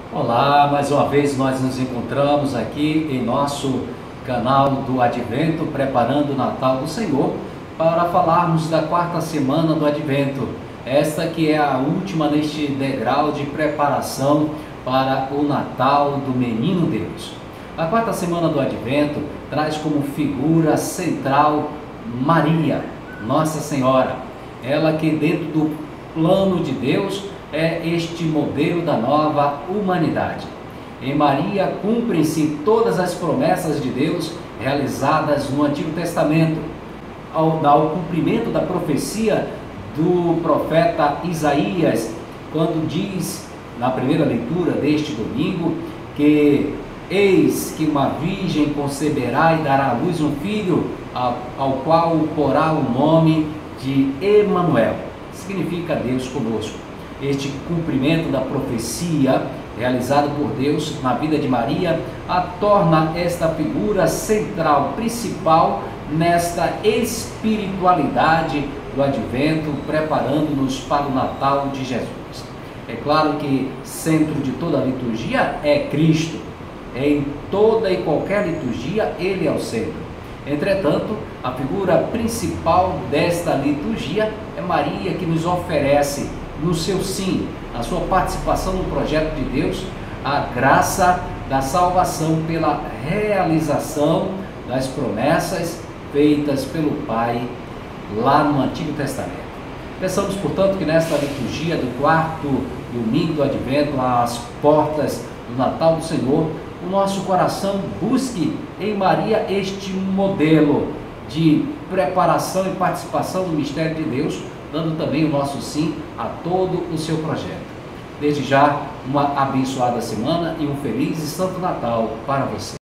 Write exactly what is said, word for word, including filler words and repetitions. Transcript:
Olá, mais uma vez nós nos encontramos aqui em nosso canal do Advento, preparando o Natal do Senhor, para falarmos da quarta semana do Advento, esta que é a última neste degrau de preparação para o Natal do Menino Deus. A quarta semana do Advento traz como figura central Maria, Nossa Senhora, ela que dentro do plano de Deus é este modelo da nova humanidade. Em Maria cumprem-se todas as promessas de Deus realizadas no Antigo Testamento, ao, ao cumprimento da profecia do profeta Isaías, quando diz, na primeira leitura deste domingo, que eis que uma virgem conceberá e dará à luz um filho, ao, ao qual porá o nome de Emanuel, significa Deus conosco. Este cumprimento da profecia realizado por Deus na vida de Maria a torna esta figura central, principal nesta espiritualidade do Advento, preparando-nos para o Natal de Jesus. É claro que centro de toda a liturgia é Cristo, em toda e qualquer liturgia Ele é o centro. Entretanto, a figura principal desta liturgia é Maria, que nos oferece no seu sim, a sua participação no projeto de Deus, a graça da salvação pela realização das promessas feitas pelo Pai lá no Antigo Testamento. Pensamos, portanto, que nesta liturgia do quarto domingo do Advento, às portas do Natal do Senhor, o nosso coração busque em Maria este modelo de preparação e participação no mistério de Deus, dando também o nosso sim a todo o seu projeto. Desde já, uma abençoada semana e um feliz e santo Natal para você.